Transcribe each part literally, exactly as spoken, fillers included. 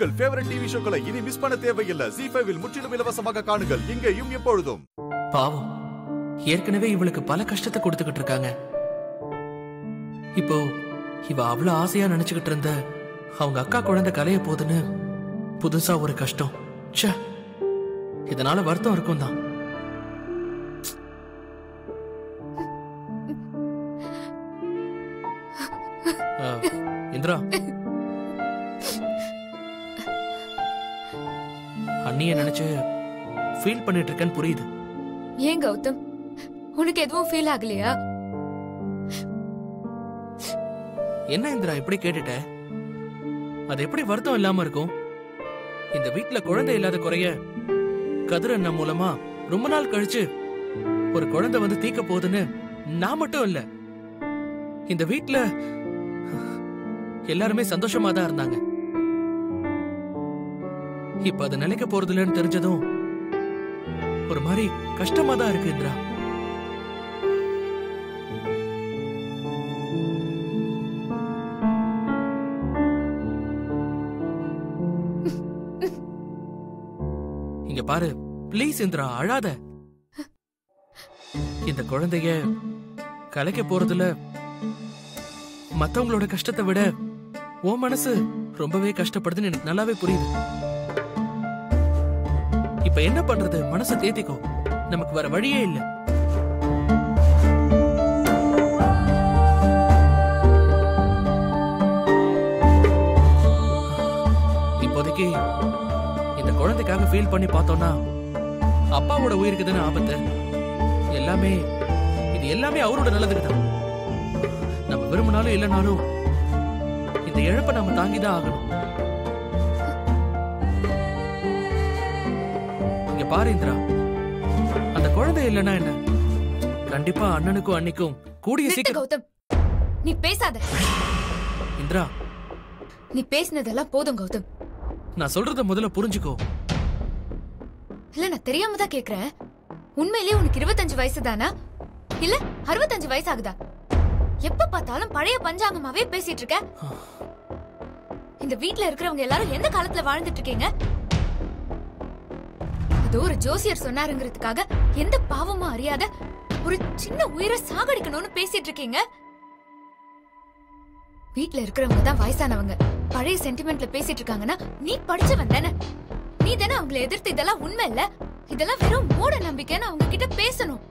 உங்கள் favourite TV ஷோக்களை இனி miss பண்ண தேவையில்லை. ஜீ ஃபைவ் இல் முற்றிலும் இலவசமாக காணுங்கள். இங்கேயும் எப்பொழுதும். பாவம், ஏற்கனவே இவளுக்கு பல கஷ்டத்தை கொடுத்துக்கிட்டு இருக்காங்க. இப்போ இவ அவ்வளவு ஆசையா நினைச்சுக்கிட்டு இருந்த அவங்க அக்கா குழந்தை கலைய போதுன்னு புதுசா ஒரு கஷ்டம். ச்சே, இதனால வருத்தம் இருக்கும் தான். இந்திரா, அண்ணிய நினைச்சு ஃபீல் பண்ணிட்டு இருக்கேன்னு புரியுது. ஏன் கௌதம், உனக்கு எதுவும் ஃபீல் ஆகலையா? என்ன இந்திரா இப்படி கேட்டுட்ட? அது எப்படி வருத்தம் இல்லாம இருக்கும்? இந்த வீட்டுல குழந்தை இல்லாத குறைய கதிர் அண்ணா மூலமா ரொம்ப நாள் கழிச்சு ஒரு குழந்தை வந்து தீக்க போகுதுன்னு நான் மட்டும் இல்ல, இந்த வீட்டுல எல்லாருமே சந்தோஷமா தான் இருந்தாங்க. இப்ப அது நிலைக்க போறதில்லன்னு தெரிஞ்சதும் ஒரு மாதிரி கஷ்டமா தான் இருக்கு இந்திரா. இங்க பாரு, பிளீஸ் இந்திரா, அழாத. இந்த குழந்தைய கலைக்க போறதுல மத்தவங்களோட கஷ்டத்தை விட உன் மனசு ரொம்பவே கஷ்டப்படுதுன்னு எனக்கு நல்லாவே புரியுது. இப்ப என்ன பண்றது? மனசை தேத்திக்கோ, நமக்கு வர வழியே இல்ல. இப்போதைக்கு இந்த குழந்தைக்காக ஃபீல் பண்ணி பார்த்தோம்னா அப்பாவோட உயிருக்கு தானே ஆபத்து. எல்லாமே இது எல்லாமே அவரோட நல்லதுக்கு தான். நம்ம விரும்பினாலும் இல்லைனாலும் இந்த இழப்பை நம்ம தாங்கிதான் ஆகணும். இங்க பாரு இந்திரா, அந்த குழந்தை இல்லைன்னா என்ன, கண்டிப்பா அண்ணனுக்கும் அன்னிக்கும் கூடிய சீக்கிரம். கௌதம், நீ பேசாத. இந்திரா, நீ பேசினதெல்லாம் போதும் கௌதம். நான் சொல்றத முதல்ல புரிஞ்சுக்கோ. இல்ல, நான் தெரியாம தான் கேக்குறேன். உண்மையிலேயே உனக்கு இருபத்தஞ்சு வயசு தானா இல்ல அறுபத்தஞ்சு வயசு ஆகுதா? எப்ப பார்த்தாலும் பழைய பஞ்சாங்கமாவே பேசிட்டு இருக்க. இந்த வீட்டுல இருக்கிறவங்க எல்லாரும் எந்த காலத்துல வாழ்ந்துட்டு இருக்கீங்க? அது ஒரு ஜோசியர் சொன்னாருங்கிறதுக்காக எந்த பாவமும் அறியாத ஒரு சின்ன உயிரை சாகடிக்கணும்னு பேசிட்டு இருக்கீங்க. வீட்டுல இருக்கிறவங்க தான் வயசானவங்க பழைய சென்டிமெண்ட்ல பேசிட்டு இருக்காங்கன்னா நீ படிச்சவன் தானே. நீ தானே அவங்களை எதிர்த்து இதெல்லாம் உண்மை இல்ல, இதெல்லாம் வெறும் மூட நம்பிக்கைன்னு அவங்க கிட்ட பேசணும்.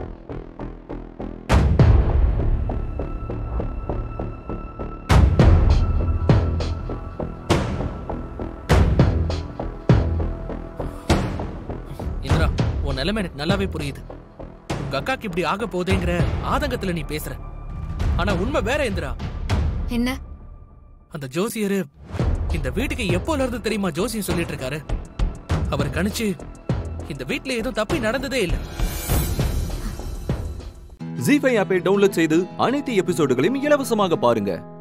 இந்திரா, உன் நிலைமை எனக்கு நல்லாவே புரியுது. உங்க அக்காக்கு இப்படி ஆக போதேங்கிற ஆதங்கத்துல நீ பேசுற. ஆனா உண்மை வேற இந்திரா. என்ன? அந்த ஜோசியரு இந்த வீட்டுக்கு எப்போல இருந்து தெரியுமா ஜோசியம் சொல்லிட்டு இருக்காரு? அவர் கணிச்சு இந்த வீட்டுல எதுவும் தப்பி நடந்ததே இல்ல. ஜீ ஃபைவ் ஆப்பை டவுன்லோட் செய்து அனைத்து எபிசோடுகளையும் இலவசமாக பாருங்க.